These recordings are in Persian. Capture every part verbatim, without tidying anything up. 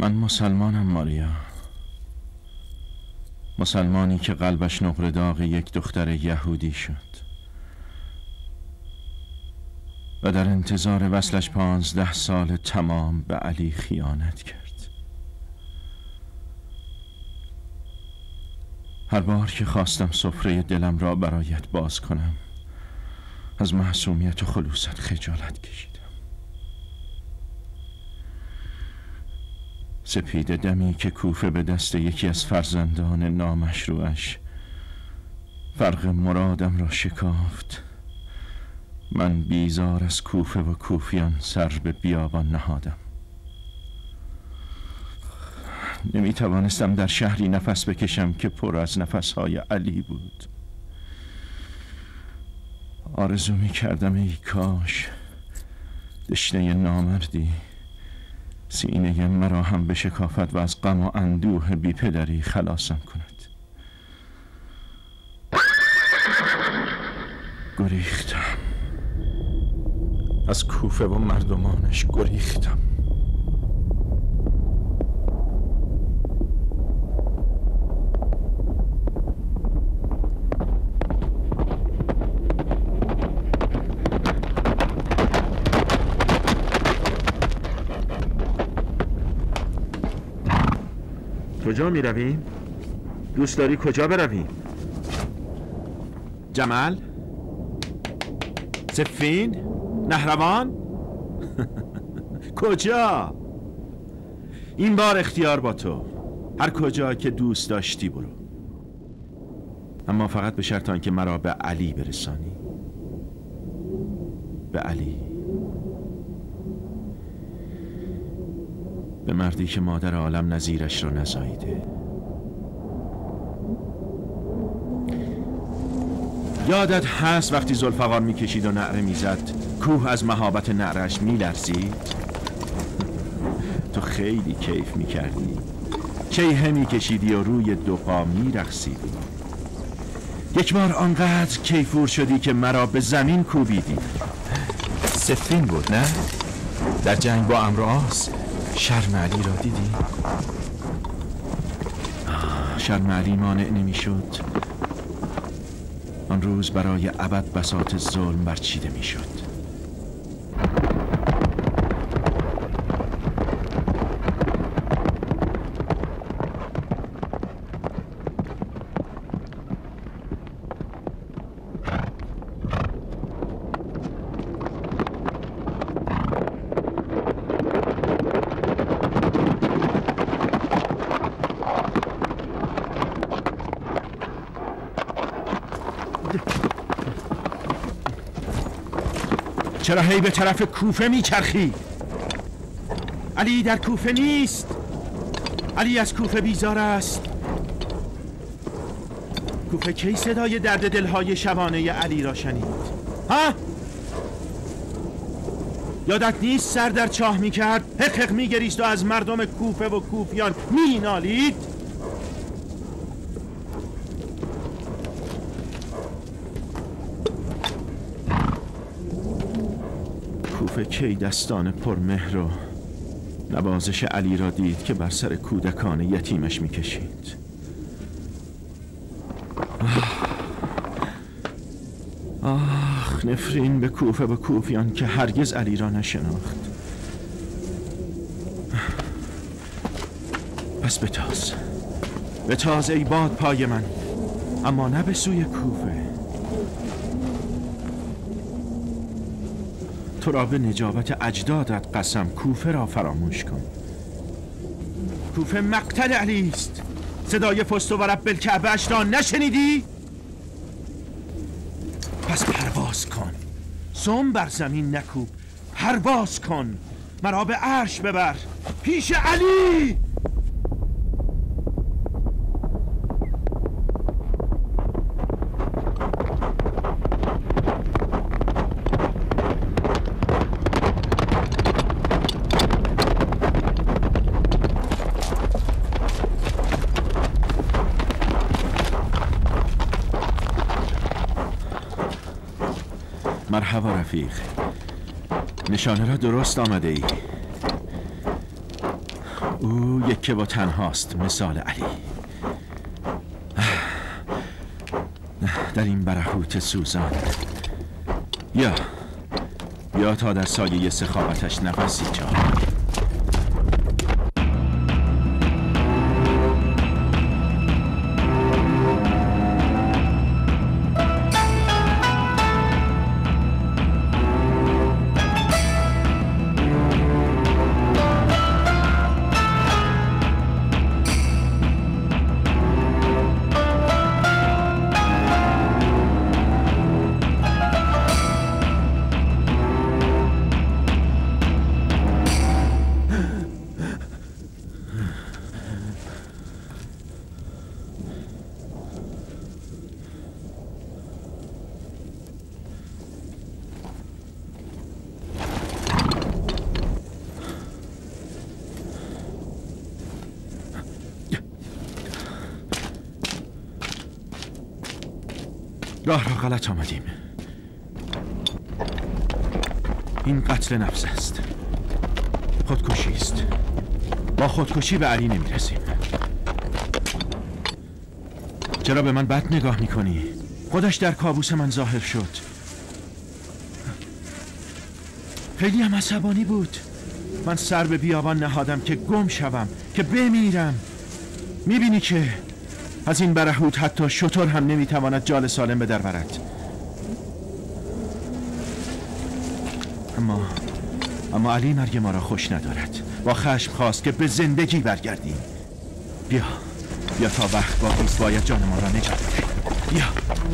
من مسلمانم ماریا، مسلمانی که قلبش نقره داغ یک دختر یهودی شد و در انتظار وصلش پانزده سال تمام به علی خیانت کرد. هر بار که خواستم سفره دلم را برایت باز کنم از معصومیت و خلوصت خجالت کشیدم. سپید دمی که کوفه به دست یکی از فرزندان نامشروعش فرق مرادم را شکافت، من بیزار از کوفه و کوفیان سر به بیابان نهادم. نمی توانستم در شهری نفس بکشم که پر از نفسهای علی بود. آرزو می کردم ای کاش دشنه نامردی سینه مرا هم بشکافد و از غم و اندوه بی پدری خلاصم کند. گریختم از کوفه و مردمانش، گریختم. کجا می رویم؟ دوست داری کجا برویم؟ جمل؟ صفین؟ نهروان؟ کجا؟ این بار اختیار با تو، هر کجا که دوست داشتی برو، اما فقط به شرط آنکه مرا به علی برسانی. به علی، به مردی که مادر عالم نظیرش رو نزاییده. یادت هست وقتی ذوالفقار میکشید و نعره میزد کوه از مهابت نعرش میلرزید؟ تو خیلی کیف میکردی، چیهه میکشیدی و روی دو پا میرقصیدی. یک بار آنقدر کیفور شدی که مرا به زمین کوبیدی. صفین بود نه؟ در جنگ با عمرو عاص شرم علی را دیدی؟ شرم علی مانع نمیشد. آن روز برای ابد بساط ظلم برچیده میشد. چرا هی به طرف کوفه میچرخی؟ علی در کوفه نیست. علی از کوفه بیزار است. کوفه کی صدای درد دلهای شبانه علی را شنید؟ ها؟ یادت نیست سر در چاه میکرد، حق حق میگریست و از مردم کوفه و کوفیان مینالید؟ کوفه کی دستان پرمهر و نوازش علی را دید که بر سر کودکان یتیمش میکشید؟ آخ نفرین به کوفه و کوفیان که هرگز علی را نشناخت. پس بتاز بتاز ای باد پای من، اما نه به سوی کوفه. تو را به نجابت اجدادت قسم، کوفه را فراموش کن. کوفه مقتل علی است. صدای فست و رب الکعبه اش را نشنیدی؟ پس پرواز کن، سم بر زمین نکوب، پرواز کن، مرا به عرش ببر، پیش علی. مرحبا رفیق، نشانه را درست آمده ای. او یکی با تنهاست مثال علی. در این برهوت سوزان. یا یا تا در سایه سخاوتش نفسی جا. راه را غلط آمدیم. این قتل نفس است. خودکشی است. با خودکشی به علی نمیرسیم. چرا به من بد نگاه میکنی؟ خودش در کابوس من ظاهر شد. خیلی هم عصبانی بود. من سر به بیابان نهادم که گم شوم، که بمیرم. میبینی که از این برهوت حتی شتر هم نمیتواند جال سالم به در برد. اما اما علی مرگ ما را خوش ندارد. با خشم خواست که به زندگی برگردیم. بیا بیا تا وقت باقیست باید جان ما را نجات بدهیم. بیا.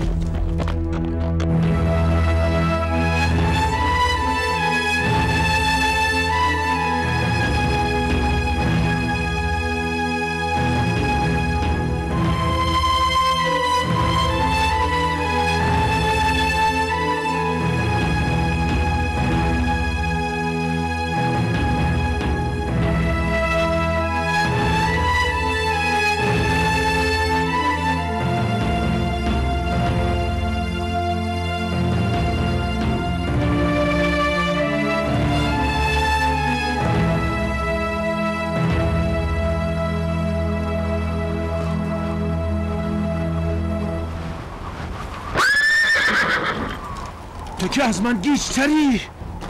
تو که از من گیجتری.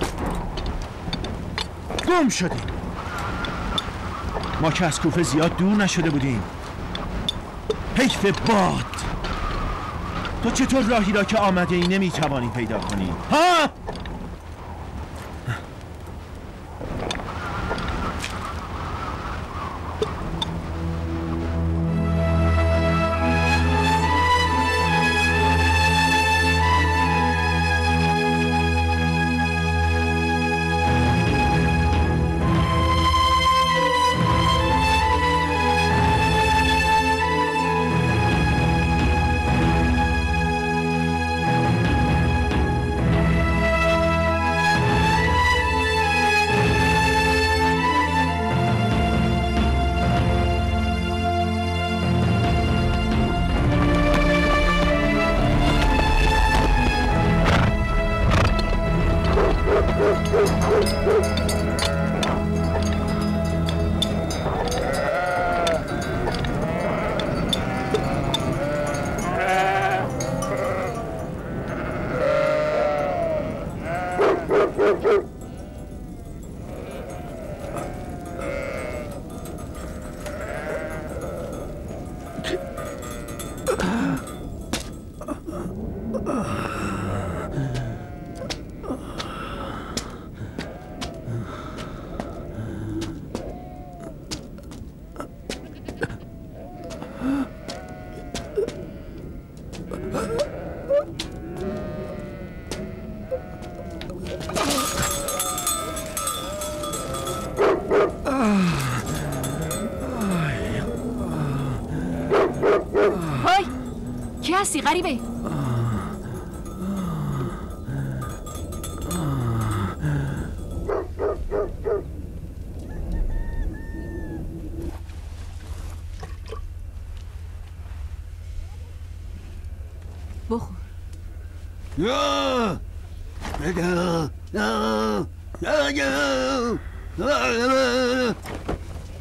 گم شدیم. ما که از کوفه زیاد دور نشده بودیم. حیف باد. تو چطور راهی را که آمده ای نمیتوانی پیدا کنی؟ ها؟ کی هستی غریبه؟ بخور.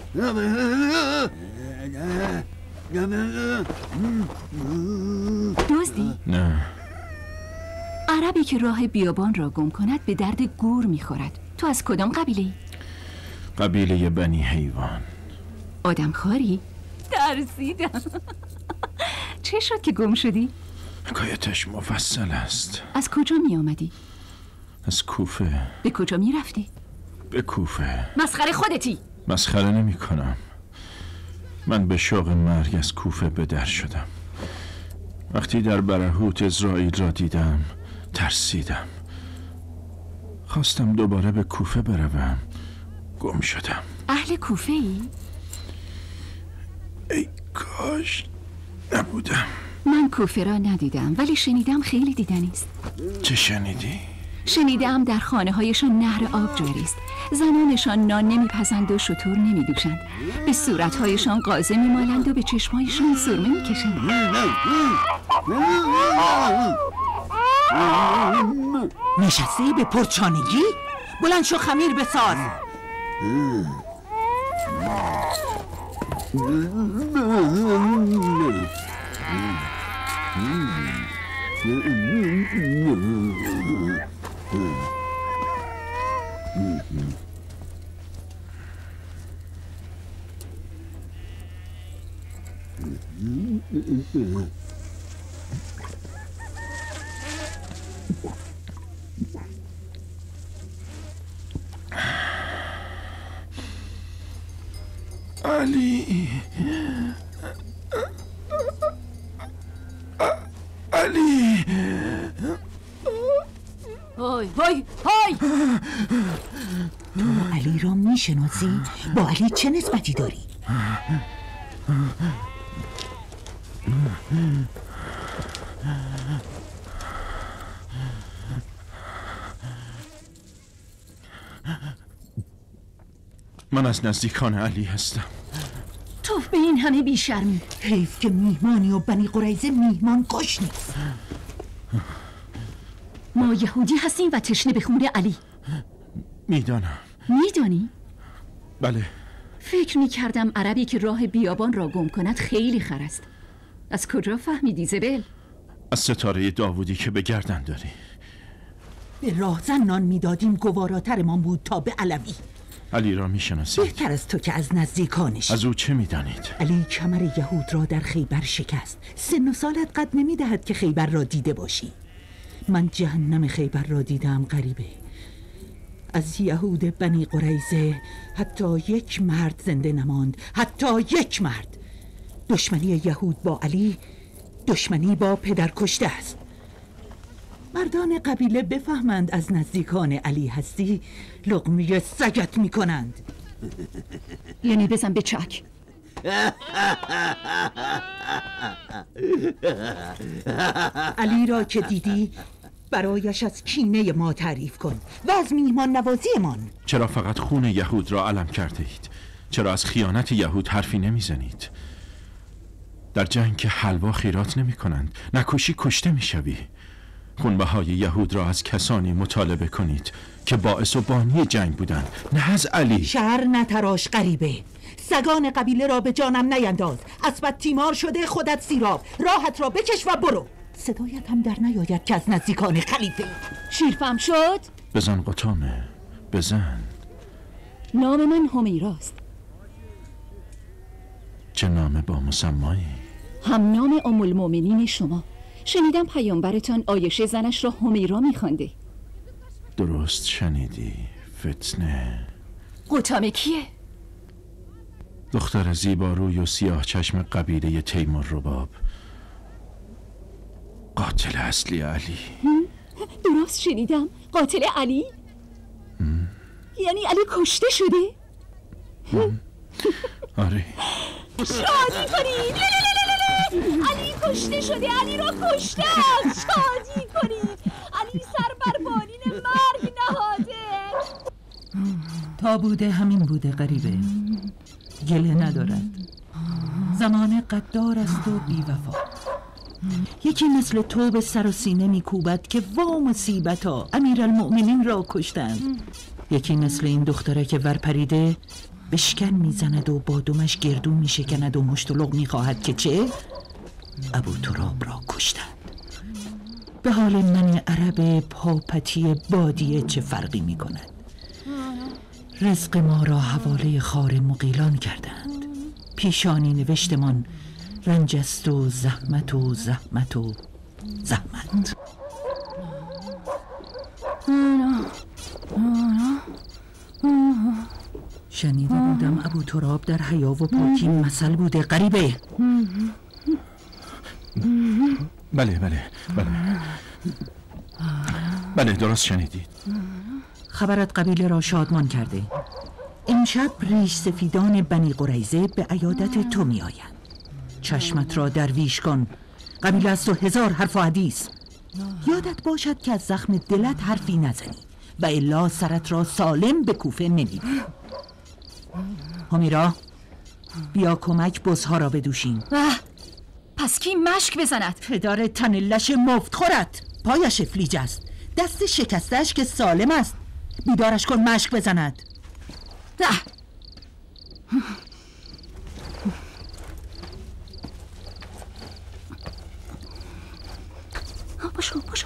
دزدی؟ نه. عربی که راه بیابان را گم کند به درد گور میخورد. تو از کدام قبیله؟ قبیله بنی حیوان. آدم خاری؟ ترسیدم. چه شد که گم شدی؟ حکایتش مفصل است. از کجا می آمدی؟ از کوفه. به کجا می رفتی؟ به کوفه. مسخره خودتی. مسخره نمی کنم. من به شوق مرگ از کوفه به در شدم. وقتی در برهوت اسرائیل را دیدم ترسیدم. خواستم دوباره به کوفه بروم. گم شدم. اهل کوفه ای؟ ای کاش نبودم. من کوفه را ندیدم ولی شنیدم خیلی دیدنی است. چه شنیدی؟ شنیدم در خانه هایشان نهر آب جاری است. زنانشان نان نمیپزند و شتر نمیدوشند. به صورتهایشان قازه میمالند و به چشمهایشان سرمه میکشند. نشستی به پرچانگی؟ بلند شو خمیر بساز. علی علی های های های تو علی را میشناسی؟ با علی چه نسبتی داری؟ من از نزدیکان علی هستم. تو به این همه بیشرمی. حیف که میهمانی و بنی قریظه میهمان کش نیست. ما یهودی هستیم و تشنه به خون علی. میدانم. میدانی؟ بله. فکر میکردم عربی که راه بیابان را گم کند خیلی خر است. از کجا فهمیدی زبل؟ از ستاره داوودی که به گردن داری. به راهزن نان میدادیم گواراترمان بود تا به علوی. علی را میشناسید؟ بهتر از تو که از نزدیکانش. از او چه میدانید؟ علی کمر یهود را در خیبر شکست. سن و سالت قد نمیدهد که خیبر را دیده باشی. من جهنم خیبر را دیدم غریبه. از یهود بنی قریظه حتی یک مرد زنده نماند. حتی یک مرد. دشمنی یهود با علی دشمنی با پدر کشته است. مردان قبیله بفهمند از نزدیکان علی هستی لقمه سگت میکنند. یعنی بزن به چک. علی را که دیدی برایش از کینه ما تعریف کن و از میهمان نوازی من. چرا فقط خون یهود را علم کرده اید؟ چرا از خیانت یهود حرفی نمیزنید؟ در جنگ که حلوا خیرات نمی کنند، نکشی کشته می شوی. خونبهای یهود را از کسانی مطالبه کنید که باعث و بانی جنگ بودند، نه از علی. شر نتراش غریبه. سگان قبیله را به جانم نینداز. اسبت تیمار شده، خودت سیراب. راحت را بکش و برو. صدایت هم در نیاید که از نزدیکان خلیفه. شیرفهم شد؟ بزن قطامه، بزن. نام من همیراست. چه نام با مسمایی؟ هم نام ام المؤمنین شما. شنیدم پیامبرتان عایشه زنش را همیرا میخوانده. درست شنیدی. فتنه. قطامه کیه؟ دختر زیباروی و سیاه چشم قبیله تیمور رباب، قاتل اصلی علی. درست شنیدم؟ قاتل علی؟ هم؟ یعنی علی کشته شده؟ آره. شادی کنید. علی کشته شده. علی را کشته. شادی کنید. علی سر بر بالین مرگ نهاده. تا بوده همین بوده غریبه. گله ندارد. زمان قدار است و بی وفا. یکی مثل تو به سر و سینه میکوبد که وا مصیبتا امیرالمؤمنین را کشتند. یکی مثل این دختره که ورپریده بشکن میزند و با دمش گردو میشکند و مشتلق میخواهد که چه؟ ابو تراب را کشتند. به حال من عرب پاپتی بادیه چه فرقی میکند؟ رزق ما را حواله خار مغیلان کردند. پیشانی نوشتمان رنج است و زحمت و زحمت و زحمت. شنیده بودم ابو تراب در حیا و پاکی مثل بوده. غریبه. بله بله بله بله درست شنیدید. خبرت قبیله را شادمان کرده. امشب ریش سفیدان بنی قریظه به عیادت تو می آیند. چشمت را درویش کن. قبیله از تو هزار حرف و حدیث. یادت باشد که از زخم دلت حرفی نزنی و الا سرت را سالم به کوفه نمیبری. همیرا بیا کمک بزها را بدوشیم. پس کی مشک بزند؟ پدر تنلش مفت خورد. پایش افلیج است، دست شکستش که سالم است. بیدارش کن مشک بزند. ده. باشو باشو.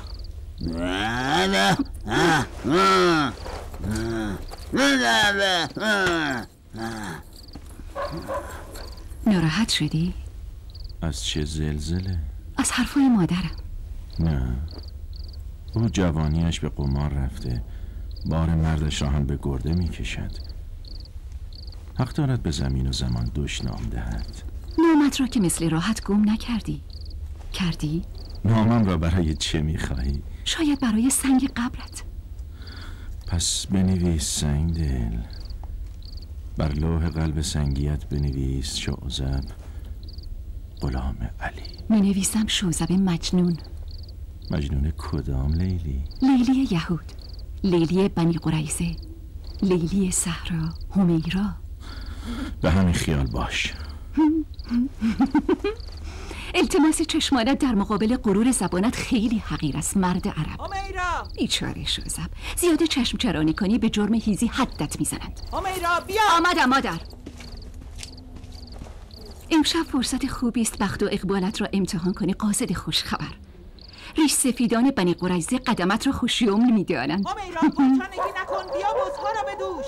ناراحت شدی؟ از چه زلزله؟ از حرفای مادرم. نه، او جوانیش به قمار رفته، بار مردش را هم به گرده می کشد. حق دارد به زمین و زمان دشنام دهد. نامت را که مثل راحت گم نکردی. کردی؟ نامم را برای چه می خواهی؟ شاید برای سنگ قبرت. پس بنویس سنگ دل. بر لوح قلب سنگیت بنویس شعزب غلام علی. می نویسم شعزب مجنون. مجنون کدام لیلی؟ لیلی یهود، لیلی بنی قریظه، لیلی صحرا، همیرا. به همین خیال باش. التماس چشمانت در مقابل غرور زبانت خیلی حقیر است مرد عرب. همیرا بیچاره شعزب، زیاده چشم چرانی کنی به جرم هیزی حدت میزنند. همیرا بیا. آمدم مادر. امشب فرصت خوبی است بخت و اقبالت را امتحان کنی قاصد خوش خبر. ریش سفیدان بنی قریظه قدمت را خوشیوم میدانند. همیرا گلتنگی نکن، بیا بزها را بدوش.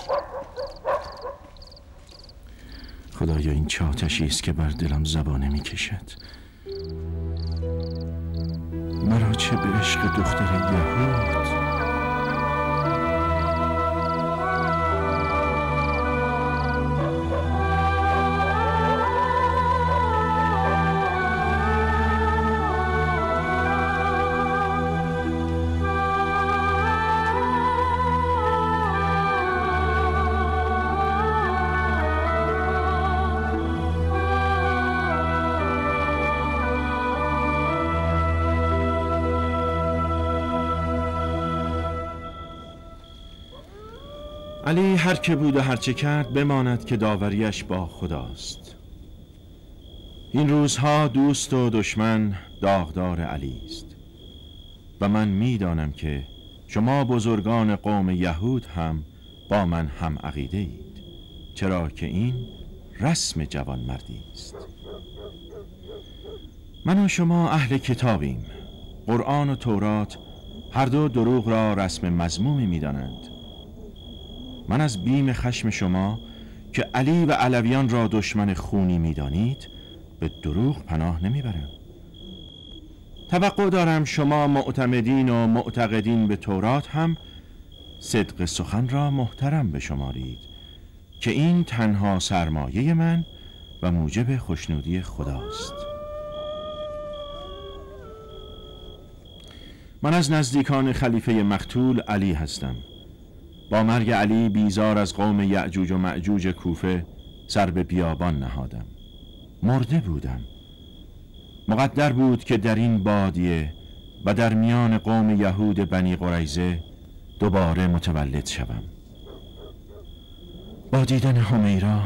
خدایا این چه آتشی است که بر دلم زبانه می کشد. مرا چه به عشق دختر یهود. علی هر که بود و هر چه کرد بماند که داوریش با خداست. این روزها دوست و دشمن داغدار علی است و من میدانم که شما بزرگان قوم یهود هم با من هم عقیده اید، چرا که این رسم جوانمردی است. من و شما اهل کتابیم. قرآن و تورات هر دو دروغ را رسم مذمومی میدانند. من از بیم خشم شما که علی و علویان را دشمن خونی میدانید به دروغ پناه نمیبرم. توقع دارم شما معتمدین و معتقدین به تورات هم صدق سخن را محترم بشمارید که این تنها سرمایه من و موجب خوشنودی خداست. من از نزدیکان خلیفه مقتول علی هستم. با مرگ علی بیزار از قوم یأجوج و مأجوج کوفه سر به بیابان نهادم. مرده بودم. مقدر بود که در این بادیه و در میان قوم یهود بنی قریظه دوباره متولد شوم. با دیدن همیرا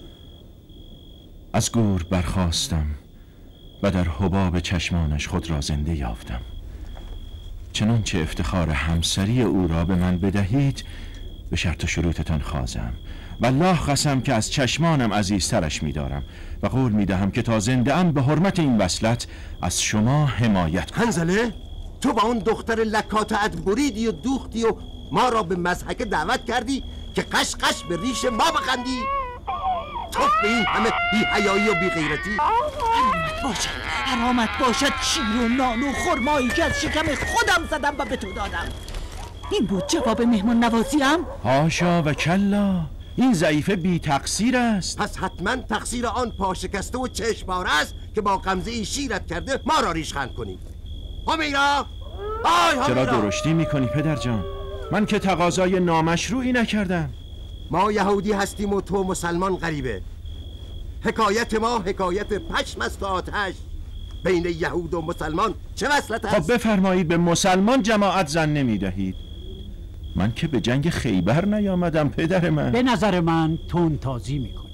از گور برخاستم و در حباب چشمانش خود را زنده یافتم. چنانچه افتخار همسری او را به من بدهید به شرط و شروطتان خوازم والله قسم که از چشمانم عزیزترش می‌دارم و قول می‌دهم که تا زنده ام به حرمت این وصلت از شما حمایت کنم. حنظله تو با اون دختر لکاتت بریدی و دوختی و ما را به مضحک دعوت کردی که قش قش به ریش ما بخندی. تو به این همه بی حیایی و بی غیرتی. حرامت باشد، حرامت باشد شیر و نان و خرمایی که از شکم خودم زدم و به تو دادم. این بود جواب مهمان نوازیم؟ هاشا و کلا، این ضعیفه بی تقصیر است. پس حتما تقصیر آن پاشکسته و چشماره است که با غمزه ای شیرت کرده ما را ریشخند کنی. همیرا، آی همیرا، چرا درشتی میکنی پدر جان؟ من که تقاضای نامشروعی نکردم. ما یهودی هستیم و تو مسلمان غریبه. حکایت ما حکایت پشم است و آتش. بین یهود و مسلمان چه وصلت است؟ خب بفرمایید به مسلمان جماعت زن نمیدهید. من که به جنگ خیبر نیامدم پدر من. به نظر من تون تازی میکنی.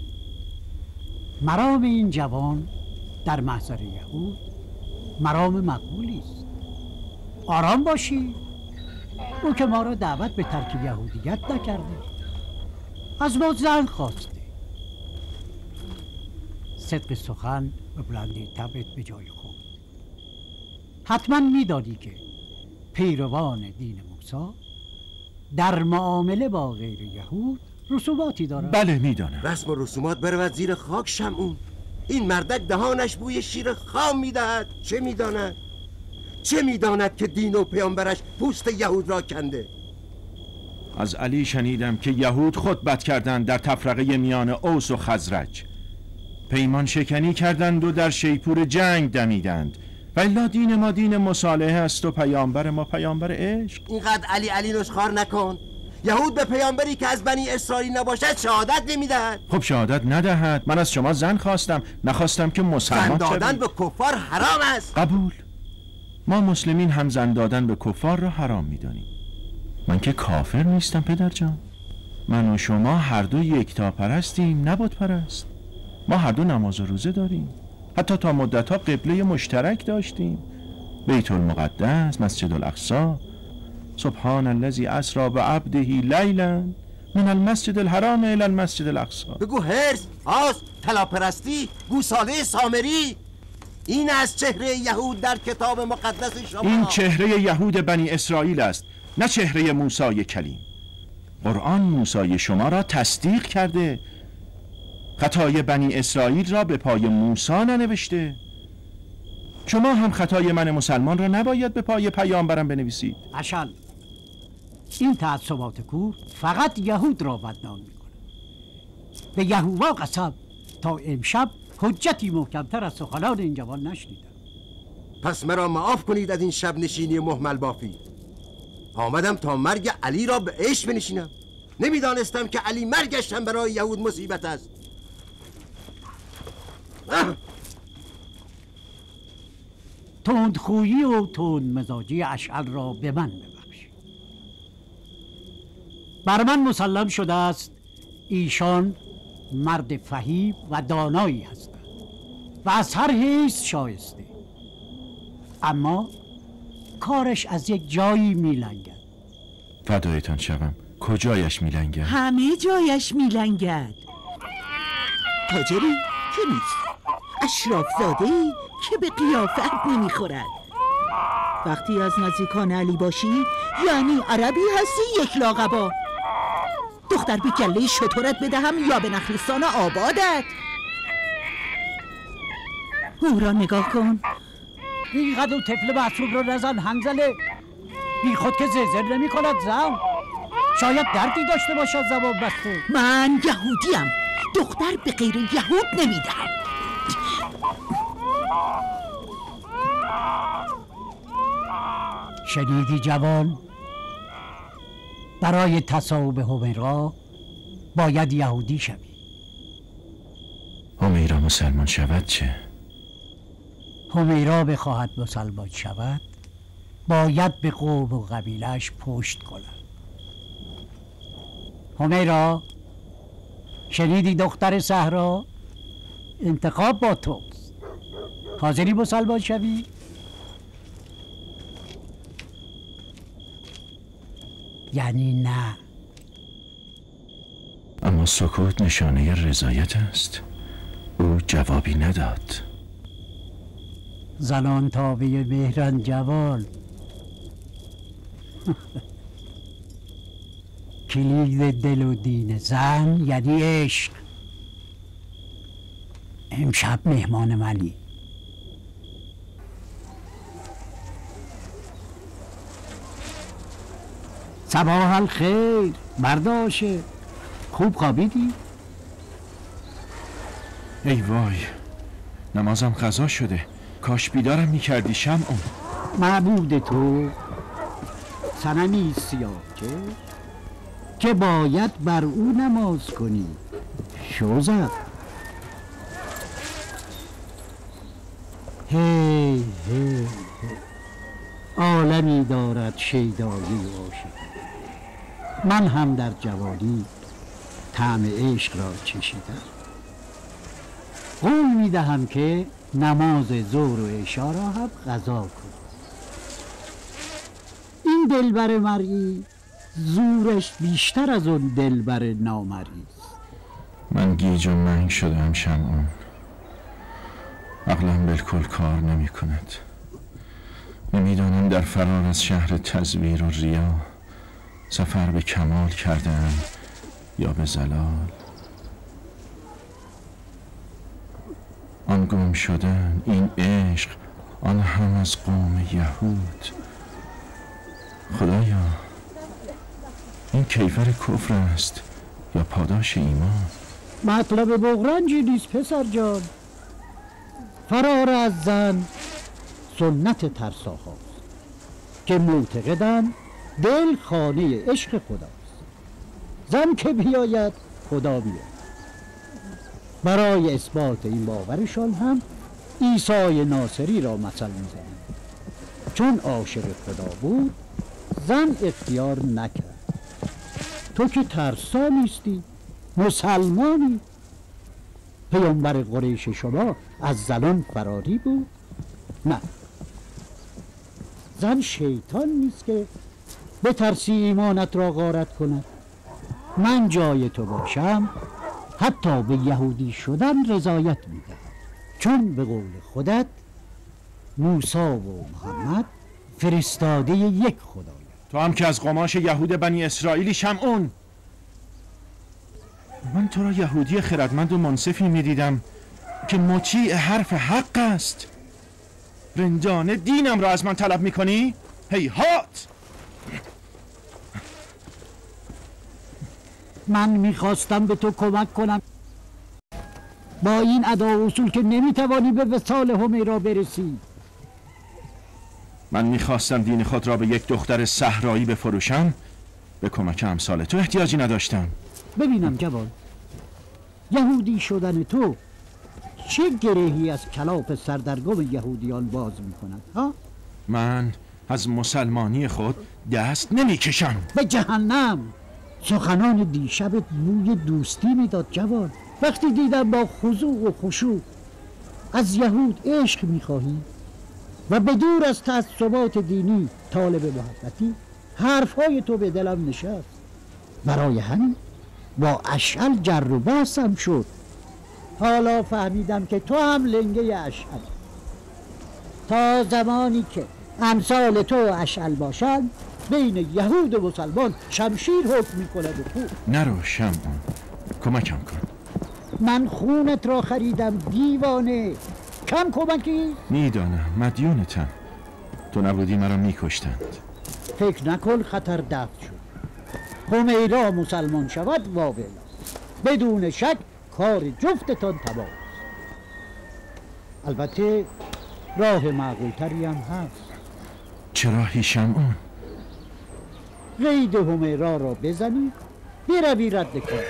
مرام این جوان در محضر یهود مرام مقبولی است. آرام باشی. او که ما را دعوت به ترک یهودیت نکرده، از ما زن خواسته. صدق سخن و بلندی طبعت به جای خود. حتما میدانی که پیروان دین موسی در معامله با غیر یهود رسوماتی دارند. بله میدانم. رسم و رسومات برود زیر خاک شمعون. این مردک دهانش بوی شیر خام میدهد. چه میداند؟ چه میداند که دین و پیامبرش پوست یهود را کنده؟ از علی شنیدم که یهود خطبت کردند در تفرقه میان اوس و خزرج. پیمان شکنی کردند و در شیپور جنگ دمیدند. والا دین ما دین مصالحه است و پیامبر ما پیامبر عشق. اینقدر علی علی نشخوار نکن. یهود به پیامبری که از بنی اسرائیل نباشد شهادت نمیدهد. خب شهادت ندهد. من از شما زن خواستم، نخواستم که مسلمان زن دادن شوید. به کفار حرام است. قبول. ما مسلمین هم زن دادن به کفار را حرام میدانیم. من که کافر نیستم پدر جان. من و شما هر دو یکتا پرستیم، نه بت پرست. ما هر دو نماز و روزه داریم. حتی تا مدت‌ها قبله مشترک داشتیم. بیت المقدس، مسجد الاقصی. سبحان الذی اسری بعبده لیلا من المسجد الحرام الی المسجد الاقصی. بگو هرس، آس، طلاپرستی، گوساله سامری. این از چهره یهود در کتاب مقدس شما. این چهره یهود بنی اسرائیل است، نه چهره موسی کلیم. قرآن موسی شما را تصدیق کرده. خطای بنی اسرائیل را به پای موسی ننوشته. شما هم خطای من مسلمان را نباید به پای پیامبرم بنویسید. اشل این تعصبات کور فقط یهود را بدنام میکنه. به یهودا قسم تا امشب حجتی محکمتر از سخنان این جوان نشنیدم. پس مرا معاف کنید از این شب نشینی محمل بافی. آمدم تا مرگ علی را به عشق بنشینم. نمیدانستم که علی مرگش هم برای یهود مصیبت است. تندخویی و تند مزاجی اشعل را به من ببخشید. بر من مسلم شده است ایشان مرد فهیم و دانایی هستند و از هر حیث شایسته، اما کارش از یک جایی میلنگد. فدایتان شوم. کجایش میلنگد؟ همه جایش میلنگد. تاجری که نیست، اشراف زاده‌ای که به قیافت نمیخورد. وقتی از نزدیکان علی باشی یعنی عربی هستی یک لاغبا. دختر به گله شطورت بدهم یا به نخلستان آبادت؟ او را نگاه کن. اینقدر طفل معصوم رو نزن حنظله. بی خود که زرزر نمی کند زن. شاید دردی داشته باشد زبان بسته. من یهودیم، دختر به غیر یهود نمیدهم. شنیدی جوان؟ برای تصاحب همیرا باید یهودی شوی. همیرا مسلمان شود چه؟ همیرا بخواهد مسلمان شود باید به قوم و قبیلش پشت کند. همیرا شنیدی دختر صحرا؟ انتخاب با توست. حاضری مسلمان شوی؟ یعنی نه. اما اما سکوت نشانه رضایت است. او جوابی نداد. زنان تابع مهرن جوان. کلید دل و دین زن یعنی عشق. امشب مهمان منی. صباح الخیر مرداشه. خوب خوابیدی؟ ای وای، نمازم قضا شده. کاش بیدارم میکردی شمعون. معبود تو صنمی سیاه که که باید بر او نماز کنی. شوزد هی هی عالمی دارد شیدایی عاشق. من هم در جوانی طعم عشق را چشیدم. قول میدهم که نماز ظهر و عشا را هم قضا کن. این دلبر مرئی زورش بیشتر از اون دلبر نامرئی است. من گیج و منگ شدم شمعون. عقلم بالکل کار نمی کند. نمیدانم در فرار از شهر تزویر و ریا سفر به کمال کردم یا به زلال. آن گم شدن، این عشق، آن هم از قوم یهود. خدایا، این کیفر کفر است یا پاداش ایمان؟ مطلب بغرنجی نیست پسر جان. فرار از زن سنت ترساهاست که معتقدن دل خانه عشق خداست. زن که بیاید خدا بیاید. برای اثبات این باورشان هم عیسی ناصری را مثل میزنند. چون عاشق خدا بود زن اختیار نکرد. تو که ترسا نیستی، مسلمانی. پیامبر قریش شما از زنان فراری بود؟ نه، زن شیطان نیست که بترسی ایمانت را غارت کند. من جای تو باشم حتی به یهودی شدن رضایت میدم، چون به قول خودت موسی و محمد فرستاده یک خدایند. تو هم که از قماش یهود بنی اسرائیلی شمعون. من تو را یهودی خردمند و منصفی میدیدم که مطیع حرف حق است. رندانه دینم را از من طلب میکنی؟ هیهات! من میخواستم به تو کمک کنم با این ادا و اصول که نمیتوانی به وصال همیرا برسی. من میخواستم دین خود را به یک دختر صحرایی بفروشم. به کمک امثال تو احتیاجی نداشتم. ببینم جوان، یهودی شدن تو چه گرهی از کلاف سردرگم یهودیان باز میکند ها؟ من از مسلمانی خود دست نمیکشم. به جهنم. سخنان دیشبت بوی دوستی میداد جوان. وقتی دیدم با خضوع و خشوع از یهود عشق میخواهی و به دور از تعصبات دینی طالب محبتی، حرفهای تو به دلم نشست. برای همین با اشعل جر و بحثم شد. حالا فهمیدم که تو هم لنگه اشعل. تا زمانی که امثال تو اشعل باشند بین یهود و مسلمان شمشیر حکم میکند و خوب. نرو شمعون، کمکم کن. من خونت را خریدم دیوانه. کم کمکی؟ میدانم مدیونتم. تو نبودی مرا میکشتند. فکر نکن خطر دفع شد. همیرا مسلمان شود واویلا. بدون شک کار جفتتان تمام. البته راه معقولتری هم هست. چه راهی شمعون؟ قید همیرا را بزنی بروی رد کار.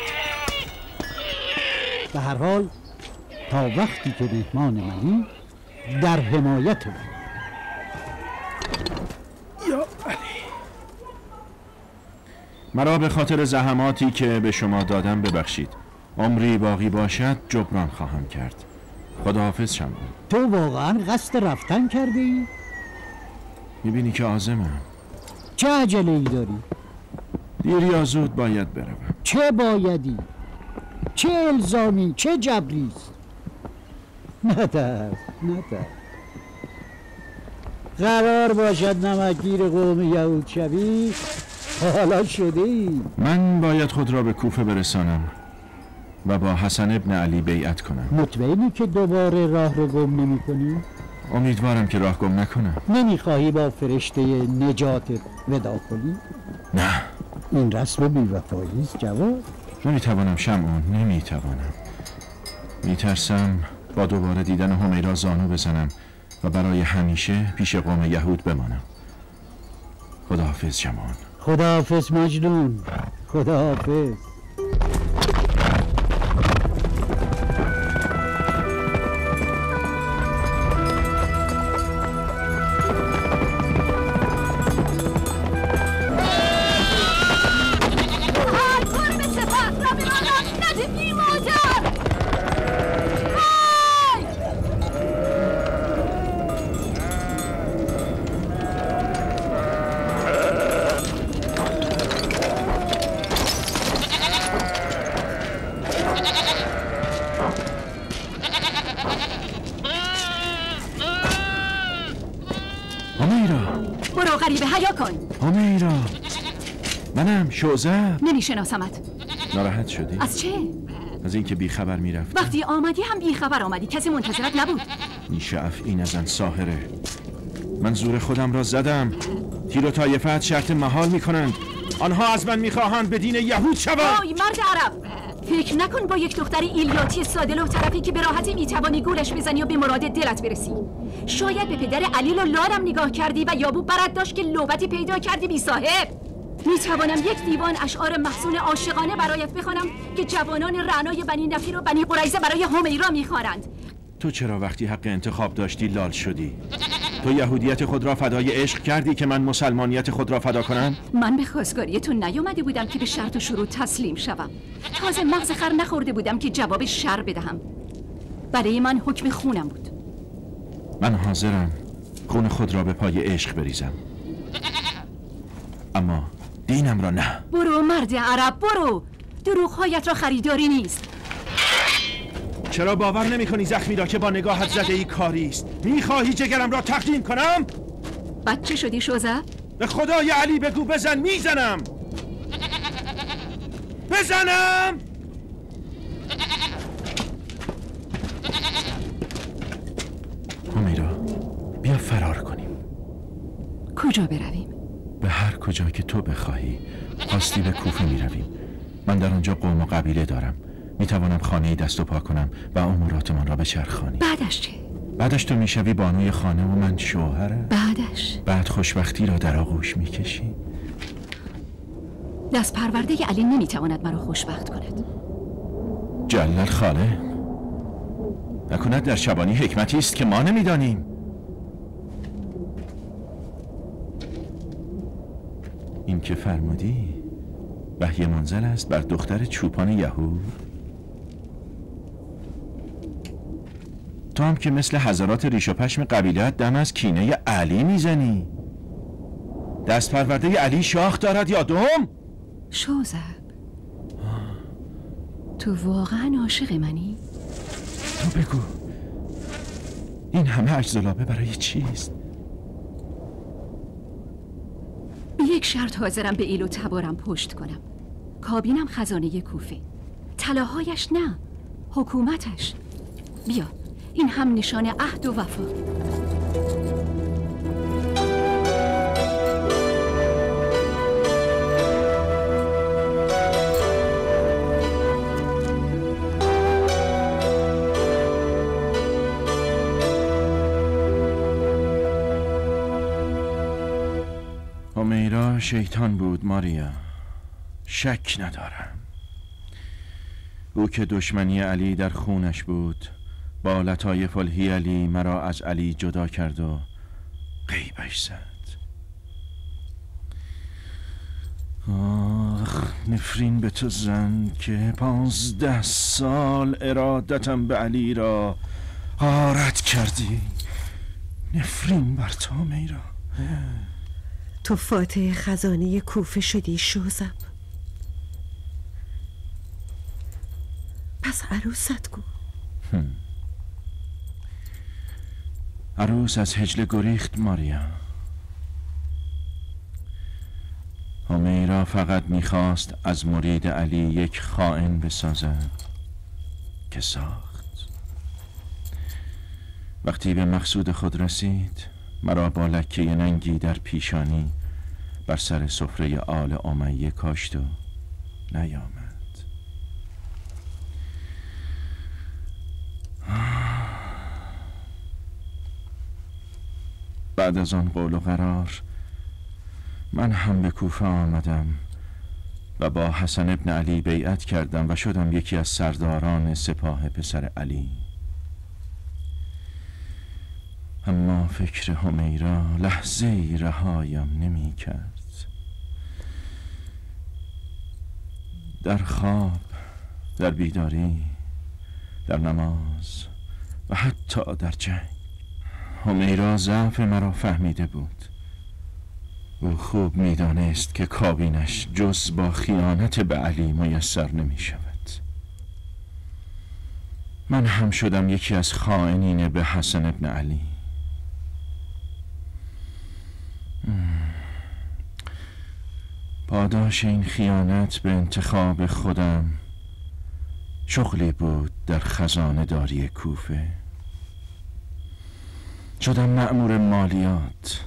به هر حال تا وقتی که مهمان منی در حمایت من. یا علی، مرا به خاطر زحماتی که به شما دادم ببخشید. عمری باقی باشد جبران خواهم کرد. خداحافظ شمعون. تو واقعا قصد رفتن کرده ای؟ میبینی که عازمم. چه عجله ای داری؟ دیر یا زود باید بروم. چه بایدی؟ چه الزامی؟ چه جبریست؟ نترس نترس. قرار باشد نمکگیر قوم یهود شوی، حالا شده ای. من باید خود را به کوفه برسانم و با حسن ابن علی بیعت کنم. مطمئنی که دوباره راه رو گم نمی کنی؟ امیدوارم که راه گم نکنم. نمیخواهی با فرشته نجاتت ودا کنی؟ نه. این رسم بی‌وفایی است جواب. نمیتوانم شمعون، نمیتوانم. میترسم با دوباره دیدن همیرا زانو بزنم و برای همیشه پیش قوم یهود بمانم. خداحافظ جمال. خداحافظ مجنون. خداحافظ. همیرا، منم شوزر. نمیشناسمت. ناراحت شدی؟ از چه؟ از اینکه بیخبر میرفتی. وقتی آمدی هم بیخبر آمدی، کسی منتظرت نبود. نیشعف این ازن ساحره. من زور خودم را زدم. تیر و طایفت شرط محال میکنند. آنها از من میخواهند به دین یهود شوم. آی مرد عرب، فکر نکن با یک دختر ایلیاتی سادل و طرفی که به راحتی میتوانی گولش بزنی و به مراد دلت برسی. شاید به پدر علیل و لالم نگاه کردی و یابو برات داشت که لوبتی پیدا کردی بی صاحب. میتوانم یک دیوان اشعار محزون عاشقانه برایت بخوانم که جوانان رعنای بنی نفیر و بنی قریظه برای همیرا میخوانند. تو چرا وقتی حق انتخاب داشتی لال شدی؟ تو یهودیت خود را فدای عشق کردی که من مسلمانیت خود را فدا کنم؟ من به خواستگاری تو نیامده بودم که به شرط و شروط تسلیم شوم. تازه مغز خر نخورده بودم که جواب شر بدهم. برای من حکم خونم بود. من حاضرم خون خود را به پای عشق بریزم، اما دینم را نه. برو مرد عرب، برو. دروغ‌هایت را خریداری نیست. چرا باور نمی کنی زخمی را که با نگاهت زده ای کاری است؟ میخواهی جگرم را تقدیم کنم؟ بچه شدی شوزر؟ به خدای علی بگو بزن، میزنم. بزنم. همیرا، بیا فرار کنیم. کجا برویم؟ به هر کجا که تو بخواهی. خواستی به کوفه میرویم. من در آنجا قوم و قبیله دارم. میتوانم خانه دست و پا کنم و اموراتمان را بچرخانی. بعدش چه؟ بعدش تو میشوی بانوی خانه و من شوهرم. بعدش؟ بعد خوشبختی را در آغوش میکشی. دست پرورده علی نمیتواند مرا خوشبخت کند. جلل خاله، نکند در شبانی حکمتی است که ما نمیدانیم. این که فرمودی وحی منزل است بر دختر چوپان یهود. تو هم که مثل حضرات ریش و پشم قبیلت دم از کینه علی میزنی. دست پرورده علی شاخ دارد یا دم؟ شوزب، تو واقعا عاشق منی؟ تو بگو این همه عجزالابه برای چیست؟ به یک شرط حاضرم به ایل و تبارم پشت کنم. کابینم خزانه کوفه، طلاهایش نه، حکومتش. بیا، این هم نشان عهد و وفا. همیرا شیطان بود ماریا، شک ندارم. او که دشمنی علی در خونش بود، با لطایف الحیلی مرا از علی جدا کرد و غیبش زد. آخ نفرین به تو زن که پانزده سال ارادتم به علی را غارت کردی. نفرین بر تو میرا. تو فاتح خزانه کوفه شدی شوزب. پس عروست کو؟ عروس از حجله گریخت ماریا. همیرا فقط میخواست از مرید علی یک خائن بسازد که ساخت. وقتی به مقصود خود رسید مرا با لکه ننگی در پیشانی بر سر سفره آل امیه کاشت و نیامد. بعد از آن قول و قرار من هم به کوفه آمدم و با حسن ابن علی بیعت کردم و شدم یکی از سرداران سپاه پسر علی. اما فکر همیرا لحظه ای رهایم نمی کرد. در خواب، در بیداری، در نماز و حتی در جنگ همیرا ضعف مرا فهمیده بود. او خوب میدانست که کابینش جز با خیانت به علی میسر نمی شود. من هم شدم یکی از خائنین به حسن ابن علی. پاداش این خیانت به انتخاب خودم شغلی بود در خزانه داری کوفه. شدم مأمور مالیات.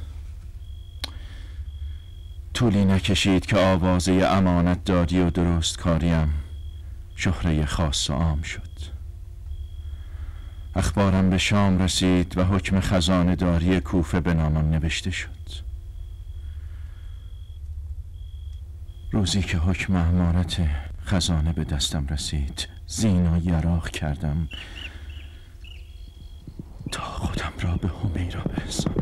طولی نکشید که آوازه امانت داری و درست کاریم شهره خاص و عام شد. اخبارم به شام رسید و حکم خزانه داری کوفه به نامم نوشته شد. روزی که حکم امارت خزانه به دستم رسید زین و یراق کردم تا خودم را به همیرا برسانم.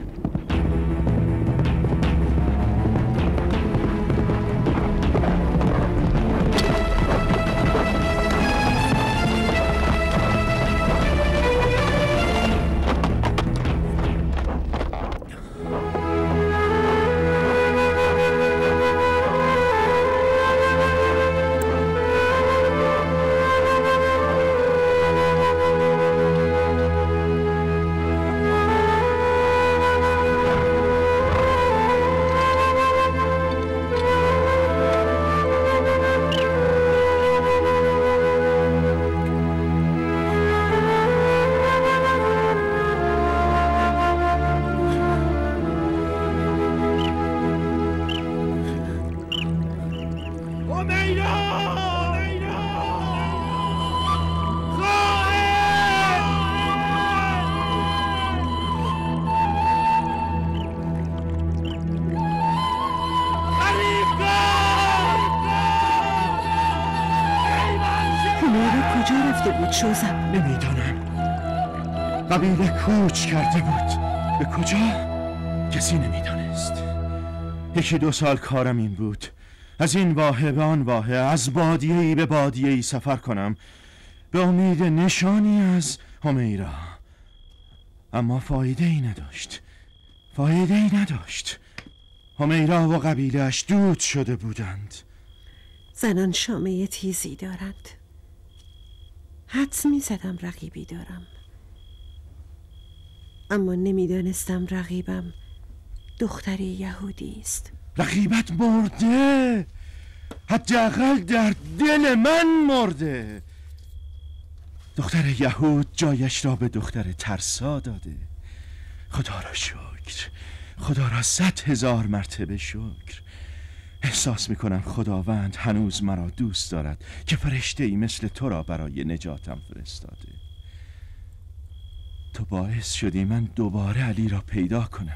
شوزم نمیدانم. قبیله کوچ کرده بود. به کجا؟ کسی نمیدانست. یکی دو سال کارم این بود، از این واحه به آن واحه، از بادیه‌ای به بادیه‌ای سفر کنم به امید نشانی از همیرا. اما فایده ای نداشت. فایده ای نداشت. همیرا و قبیله‌اش دود شده بودند. زنان شامه تیزی دارند. حدس می زدم رقیبی دارم، اما نمیدانستم رقیبم دختری یهودی است. رقیبت مرده، حداقل در دل من مرده. دختر یهود جایش را به دختر ترسا داده. خدا را شکر، خدا را صد هزار مرتبه شکر. احساس میکنم خداوند هنوز مرا دوست دارد که فرشته ای مثل تو را برای نجاتم فرستاده. تو باعث شدی من دوباره علی را پیدا کنم.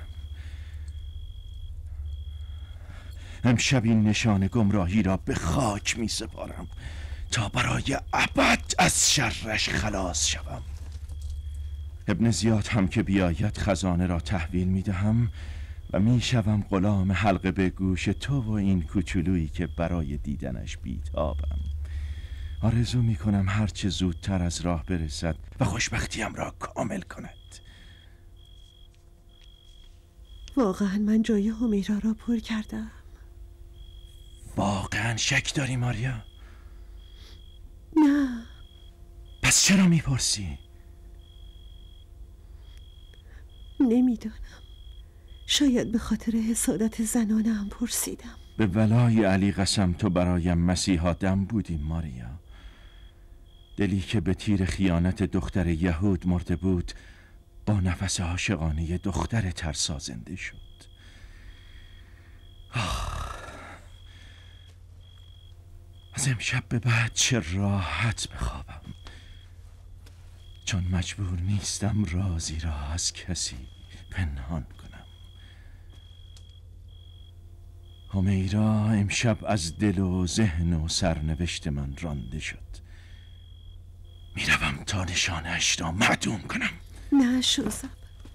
امشب این نشان گمراهی را به خاک می سپارم تا برای ابد از شرش خلاص شوم. ابن زیاد هم که بیاید خزانه را تحویل می دهم و می شوم غلام حلقه به گوش تو و این کوچولویی که برای دیدنش بیتابم. آرزو می کنم هرچه زودتر از راه برسد و خوشبختیم را کامل کند. واقعا من جای همیرا را پر کردم. واقعا شک داری ماریا؟ نه، پس چرا میپرسی؟ نمیدانم. شاید به خاطر حسادت زنانم پرسیدم. به ولای علی قسم تو برایم مسیحا دم بودی ماریا. دلی که به تیر خیانت دختر یهود مرده بود با نفس عاشقانه دختر ترسا زنده شد. آه. از امشب به بعد چه راحت بخوابم، چون مجبور نیستم رازی را از کسی پنهان کنم. همیرا امشب از دل و ذهن و سرنوشت من رانده شد. میروم تا نشانش را معدوم کنم. نه شوزم،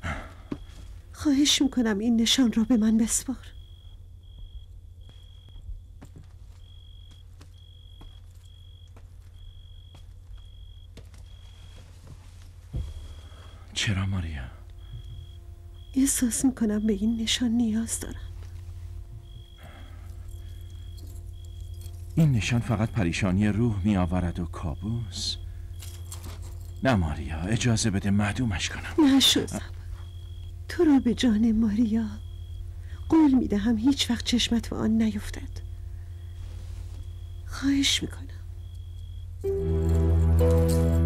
خواهش میکنم این نشان را به من بسپار. چرا ماریا؟ احساس میکنم به این نشان نیاز دارم. این نشان فقط پریشانی روح می آورد و کابوس. نه ماریا، اجازه بده معدومش کنم. نه شوزم، تو را به جان ماریا قول میدهم هیچ وقت چشمت به آن نیفتد. خواهش میکنم.